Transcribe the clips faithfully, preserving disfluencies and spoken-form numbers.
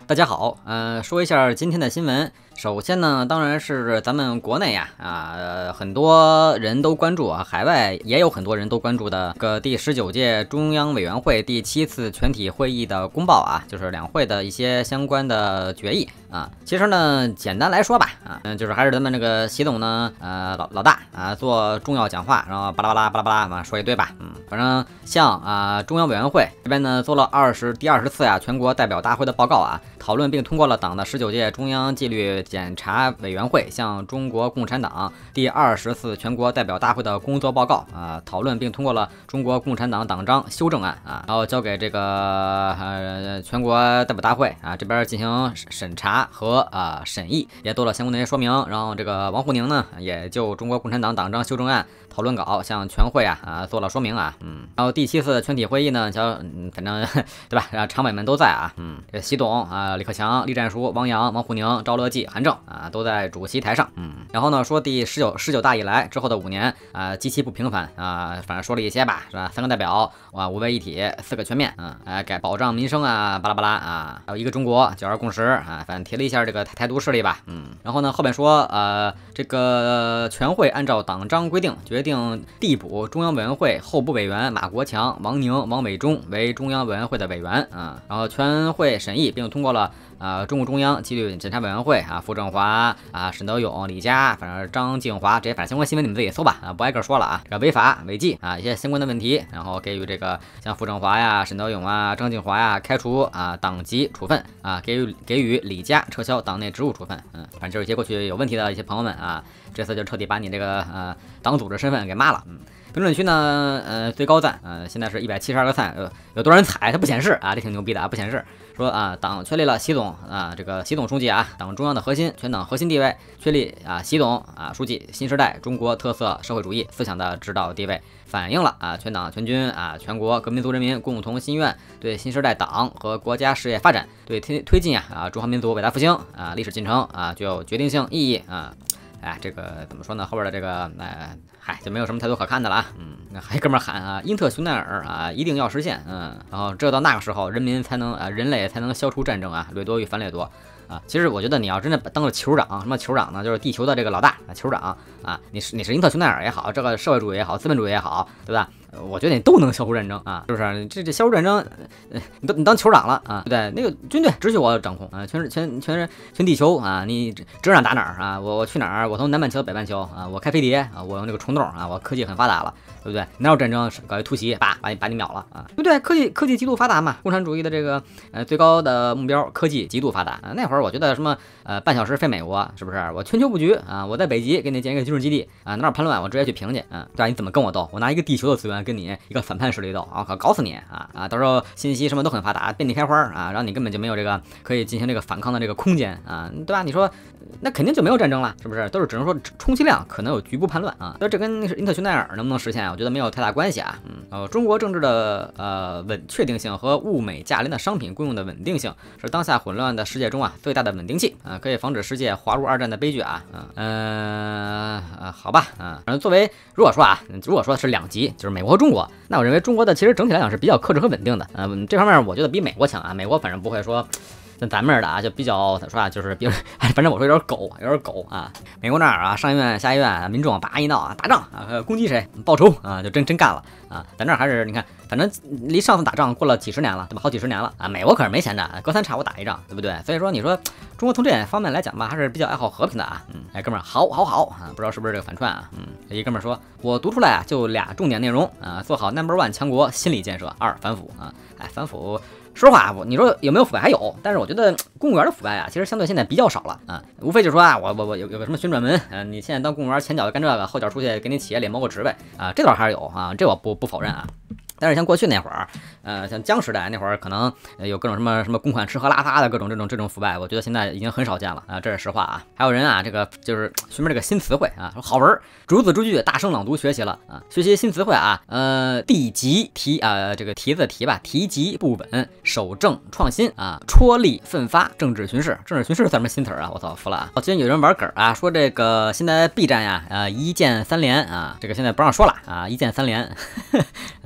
大家好，呃，说一下今天的新闻。首先呢，当然是咱们国内呀，啊，呃、很多人都关注啊，海外也有很多人都关注的个第十九届中央委员会第七次全体会议的公报啊，就是两会的一些相关的决议啊。其实呢，简单来说吧，啊，嗯，就是还是咱们这个习总呢，呃，老老大啊，做重要讲话，然后巴拉巴拉巴拉巴拉嘛说一堆吧，嗯，反正像啊中央委员会这边呢做了二十第二十次呀全国代表大会的报告啊，讨论并通过了党的十九届中央纪律检查委员会向中国共产党第二十次全国代表大会的工作报告啊，讨论并通过了中国共产党党章修正案啊，然后交给这个呃全国代表大会啊这边进行审查和啊审议，也做了相关的一些说明。然后这个王沪宁呢也就中国共产党党章修正案讨论稿向全会啊啊做了说明啊，嗯，然后第七次全体会议呢，瞧，嗯，反正对吧，然后常委们都在啊，嗯，这习总啊、李克强、栗战书、王阳、王沪宁、赵乐际、韩正啊都在主席台上，嗯，然后呢说第十九十九大以来之后的五年啊极其不平凡啊，反正说了一些吧，是吧？三个代表啊，五位一体，四个全面，嗯，哎，改保障民生啊，巴拉巴拉啊，还有一个中国、九二共识啊，反正提了一下这个台独势力吧，嗯，然后呢后面说呃这个全会按照党章规定决定。定递补中央委员会候补委员马国强、王宁、王伟忠为中央委员会的委员啊，然后全会审议并通过了啊中共中央纪律检查委员会啊傅政华啊沈德勇、李佳，反正张静华这些反正相关新闻你们自己搜吧啊，不挨个说了啊，这个违法违纪啊一些相关的问题，然后给予这个像傅政华呀、沈德勇啊、张静华呀开除啊党籍处分啊，给予给予李佳撤销党内职务处分，嗯，反正就是一些过去有问题的一些朋友们啊，这次就彻底把你这个呃党组织身份给骂了，嗯。评论区呢，呃，最高赞，呃，现在是一百七十二个赞，有有多少人踩？它不显示啊，这挺牛逼的啊，不显示。说啊，党确立了习总啊，这个习总书记啊，党中央的核心，全党核心地位，确立啊，习总啊，书记新时代中国特色社会主义思想的指导地位，反映了啊，全党全军啊，全国各民族人民共同心愿，对新时代党和国家事业发展，对推推进啊啊中华民族伟大复兴啊历史进程啊，具有决定性意义啊。哎，这个怎么说呢？后边的这个，呃，嗨，就没有什么太多可看的了啊。嗯，那还哥们儿喊啊，英特熊奈尔啊，一定要实现。嗯，然后只有到那个时候，人民才能啊，人类才能消除战争啊，掠夺与反掠夺啊。其实我觉得你要真的当了酋长，什么酋长呢？就是地球的这个老大啊，酋长啊，你是你是英特熊奈尔也好，这个社会主义也好，资本主义也好，对吧？我觉得你都能消除战争啊，是不是？这这消除战争，呃、你都你当酋长了啊，对不对？那个军队只许我掌控啊，全是全全是全地球啊，你指哪打哪儿啊？我我去哪儿？我从南半球北半球啊，我开飞碟啊，我用那个虫洞啊，我科技很发达了，对不对？哪有战争搞一突袭，叭把你把你秒了啊，对不对？科技科技极度发达嘛，共产主义的这个呃最高的目标，科技极度发达啊。那会儿我觉得什么呃半小时飞美国，是不是？我全球布局啊，我在北极给你建一个军事基地啊，哪有叛乱我直接去平去啊，对吧？你怎么跟我斗？我拿一个地球的资源跟你一个反叛势力斗啊，可搞死你啊啊！到时候信息什么都很发达，遍地开花啊，然后你根本就没有这个可以进行这个反抗的这个空间啊，对吧？你说那肯定就没有战争了，是不是？都是只能说充其量可能有局部叛乱啊。那这跟英特熊奈尔能不能实现，我觉得没有太大关系啊。嗯，呃，中国政治的呃稳确定性和物美价廉的商品供应的稳定性，是当下混乱的世界中啊最大的稳定器啊，可以防止世界滑入二战的悲剧啊。嗯呃好吧啊，反正作为如果说啊，如果说是两极，就是美国和中国。那我认为中国的其实整体来讲是比较克制和稳定的，嗯，这方面我觉得比美国强啊。美国反正不会说像咱们似的啊，就比较咋说啊，就是比如，反正我说有点狗，有点狗啊。美国那儿啊，上医院下医院，民众叭一闹啊，打仗啊，攻击谁报仇啊，就真真干了啊。咱这儿还是你看，反正离上次打仗过了几十年了，对吧？好几十年了啊。美国可是没闲着，隔三差五打一仗，对不对？所以说你说中国从这方面来讲吧，还是比较爱好和平的啊。嗯，哎，哥们儿，好好好啊，不知道是不是这个反串啊？嗯，一哥们儿说，我读出来啊，就俩重点内容啊，做好 number one 强国心理建设，二反腐啊，哎，反腐。说实话，我你说有没有腐败？还有，但是我觉得公务员的腐败啊，其实相对现在比较少了啊。无非就是说啊，我我我有有个什么旋转门，嗯、啊，你现在当公务员，前脚干这个，后脚出去给你企业里谋个职位啊，这倒还是有啊，这我不不否认啊。但是像过去那会儿，呃，像江时代那会儿，可能有各种什么什么公款吃喝拉撒的各种这种这种腐败，我觉得现在已经很少见了啊，这是实话啊。还有人啊，这个就是学明这个新词汇啊，说好文，逐字逐句大声朗读学习了啊，学习新词汇啊，呃，地级题啊，这个题字题吧，题级不稳，守正创新啊，戳力奋发，政治巡视，政治巡视咱们新词儿啊，我操，服了啊！我今天有人玩梗啊，说这个现在 B 站呀，呃，一键三连啊，这个现在不让说了啊，一键三连，才这还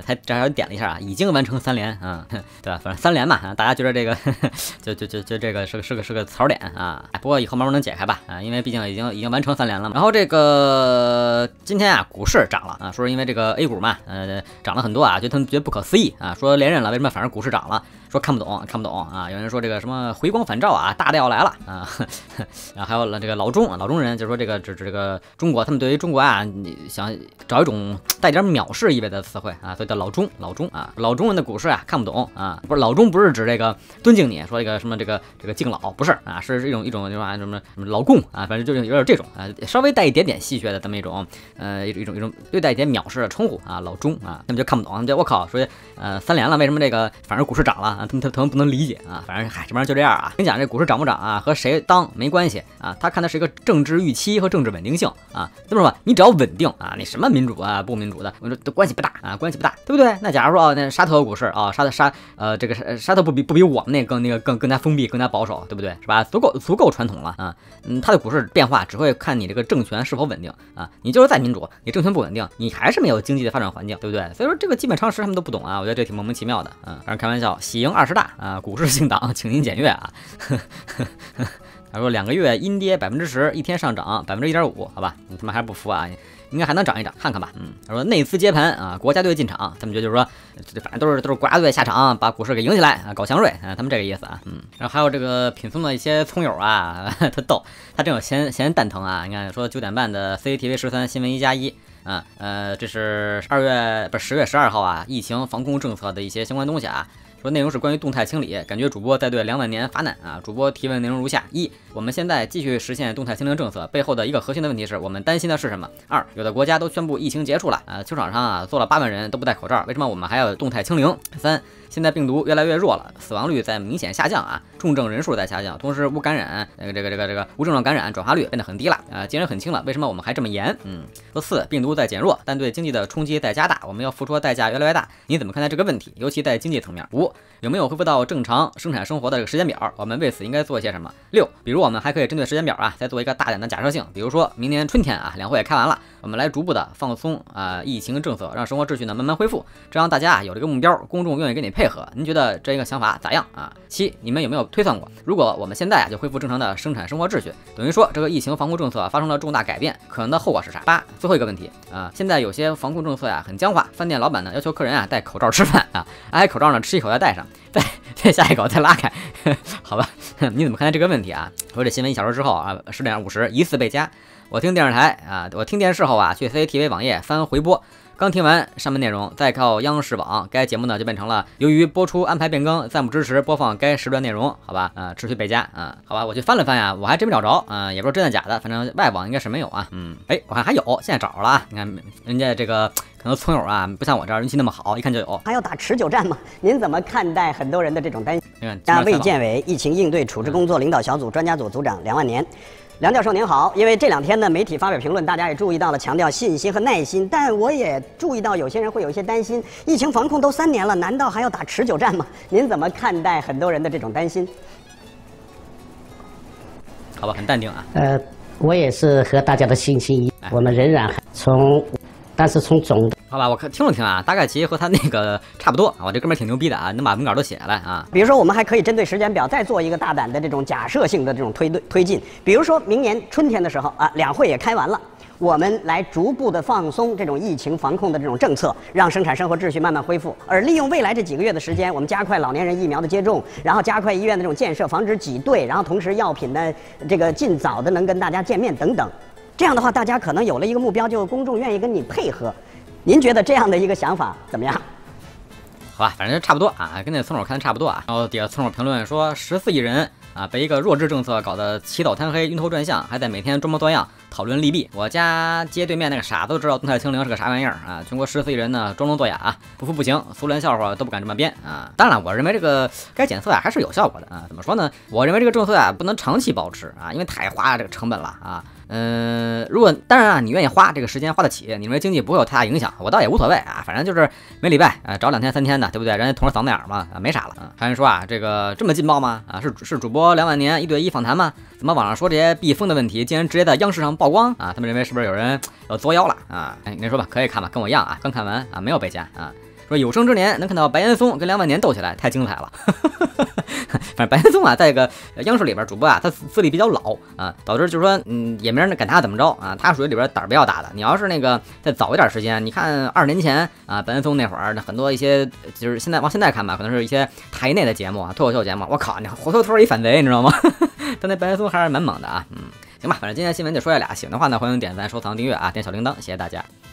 小点了一下啊，已经完成三连啊，对吧？反正三连嘛，啊，大家觉得这个就就就就这个是个是个是个槽点啊。不过以后慢慢能解开吧啊，因为毕竟已经已经完成三连了嘛。然后这个今天啊，股市涨了啊，说是因为这个 A 股嘛，呃，涨了很多啊，觉得他们觉得不可思议啊，说连任了，为什么反而股市涨了？说看不懂，看不懂啊！有人说这个什么回光返照啊，大的要来了啊！然后还有了这个老中啊，老中人就说这个指指这个中国，他们对于中国啊，你想找一种带点藐视意味的词汇啊，所以叫老中老中啊，老中人的股市啊看不懂啊，不是老中不是指这个尊敬你，说这个什么这个这个敬老不是啊，是一种一种什么什么什么老共啊，反正就是有点这种啊，稍微带一点点戏谑的这么一种呃一种一种一种对待一点藐视的称呼啊，老中啊，他们就看不懂，他们就我靠，说呃三连了，为什么这个反而股市涨了？他们他他们不能理解啊，反正嗨，这玩意儿就这样啊。跟你讲，这股市涨不涨啊，和谁当没关系啊，他看的是一个政治预期和政治稳定性啊。这么说吧，你只要稳定啊，你什么民主啊不民主的，我说都关系不大啊，关系不大，对不对？那假如说啊，那沙特股市啊，沙特沙呃这个沙沙特不比不比我们那更那个更更加封闭，更加保守，对不对？是吧？足够足够传统了啊。嗯，它的股市变化只会看你这个政权是否稳定啊。你就是再民主，你政权不稳定，你还是没有经济的发展环境，对不对？所以说这个基本常识他们都不懂啊，我觉得这挺莫名其妙的啊。反正开玩笑，喜迎二十大啊，股市性党，请您检阅啊。他说两个月阴跌百分之十，一天上涨百分之一点五，好吧，你他妈还不服啊？应该还能涨一涨，看看吧。嗯，他说内资接盘啊，国家队进场，他们觉得就是说，反正都是都是国家队下场，把股市给赢起来啊，搞祥瑞啊，他们这个意思啊。嗯，然后还有这个品松的一些葱友啊，他逗，他正有闲闲蛋疼啊。你看说九点半的 C C T V 十三新闻一加一。啊，呃，这是二月不是十月十二号啊，疫情防控政策的一些相关东西啊。说内容是关于动态清理，感觉主播在对两万年发难啊。主播提问内容如下：一，我们现在继续实现动态清零政策，背后的一个核心的问题是我们担心的是什么？二，有的国家都宣布疫情结束了啊，球场上啊坐了八万人都不戴口罩，为什么我们还要动态清零？三，现在病毒越来越弱了，死亡率在明显下降啊，重症人数在下降，同时无感染，这个这个这个这个无症状感染转化率变得很低了啊，既然很轻了，为什么我们还这么严？嗯，说四，病毒在减弱，但对经济的冲击在加大，我们要付出的代价越来越大，你怎么看待这个问题？尤其在经济层面。五，有没有恢复到正常生产生活的这个时间表？我们为此应该做些什么？六，比如我们还可以针对时间表啊，再做一个大胆的假设性，比如说明年春天啊，两会也开完了，我们来逐步的放松啊、呃、疫情政策，让生活秩序呢慢慢恢复，这样大家啊有这个目标，公众愿意跟你配合。您觉得这个想法咋样啊？七，你们有没有推算过，如果我们现在啊就恢复正常的生产生活秩序，等于说这个疫情防控政策发生了重大改变，可能的后果是啥？八，最后一个问题啊，现在有些防控政策呀很僵化，饭店老板呢要求客人啊戴口罩吃饭啊，挨口罩呢吃一口再戴上，再再下一口再拉开，好吧？你怎么看待这个问题啊？说这新闻一小时之后啊，十点五十疑似被加。我听电视台啊，我听电视后啊，去 C C T V 网页翻回播。刚听完上面内容，再靠央视网，该节目呢就变成了由于播出安排变更，暂不支持播放该时段内容，好吧？啊、呃，持续被加啊，好吧？我去翻了翻呀，我还真没找着啊、呃，也不知道真的假的，反正外网应该是没有啊。嗯，哎，我看还有，现在找着了啊。你看人家这个可能村友啊，不像我这儿运气那么好，一看就有。 还要打持久战吗？您怎么看待很多人的这种担心？ 你看， 加卫健委疫情应对处置工作领导小组专家组组长梁万年。梁教授您好，因为这两天呢，媒体发表评论，大家也注意到了，强调信心和耐心。但我也注意到有些人会有一些担心，疫情防控都三年了，难道还要打持久战吗？您怎么看待很多人的这种担心？ 好吧，很淡定啊。 呃，我也是和大家的信心一样，我们仍然从，但是从总的。 好吧，我看听了听啊，大概其实和他那个差不多啊。我这哥们儿挺牛逼的啊，能把文稿都写下来啊。 比如说，我们还可以针对时间表再做一个大胆的这种假设性的这种推推进。比如说明年春天的时候啊，两会也开完了，我们来逐步的放松这种疫情防控的这种政策，让生产生活秩序慢慢恢复。而利用未来这几个月的时间，我们加快老年人疫苗的接种，然后加快医院的这种建设，防止挤兑，然后同时药品呢这个尽早的能跟大家见面等等。这样的话，大家可能有了一个目标，就公众愿意跟你配合。您觉得这样的一个想法怎么样？ 好吧，反正差不多啊，跟那村友看的差不多啊。然后底下村友评论说，十四亿人啊，被一个弱智政策搞得起早贪黑、晕头转向，还在每天装模作样讨论利弊。我家街对面那个傻都知道动态清零是个啥玩意儿啊！全国十四亿人呢，装聋作哑、啊，不服不行，苏联笑话都不敢这么编啊！当然了，我认为这个该检测啊还是有效果的啊。怎么说呢？我认为这个政策啊不能长期保持啊，因为太花这个成本了啊。嗯，如果当然啊，你愿意花这个时间花得起，你认为经济不会有太大影响，我倒也无所谓啊，反正就是每礼拜啊找两天三天的，对不对？人家同时嗓子眼嘛，啊没啥了。还有人说啊，这个这么劲爆吗？啊是是主播两万年一对一访谈吗？怎么网上说这些避风的问题，竟然直接在央视上曝光啊？他们认为是不是有人要作妖了啊？哎，你说吧，可以看吧，跟我一样啊，刚看完啊，没有被加啊。 说有生之年能看到白岩松跟梁万年斗起来，太精彩了。反正白岩松啊，在这个央视里边主播啊，他资历比较老啊，导致就是说，嗯，也没人敢他怎么着啊。他属于里边胆儿比较大的。你要是那个再早一点时间，你看二十年前啊，白岩松那会儿，很多一些就是现在往现在看吧，可能是一些台内的节目啊，脱口秀节目，我靠，你活脱脱一反贼，你知道吗？但那白岩松还是蛮猛的啊，嗯，行吧，反正今天新闻就说这俩，喜欢的话呢，欢迎点赞、收藏、订阅啊，点小铃铛，谢谢大家。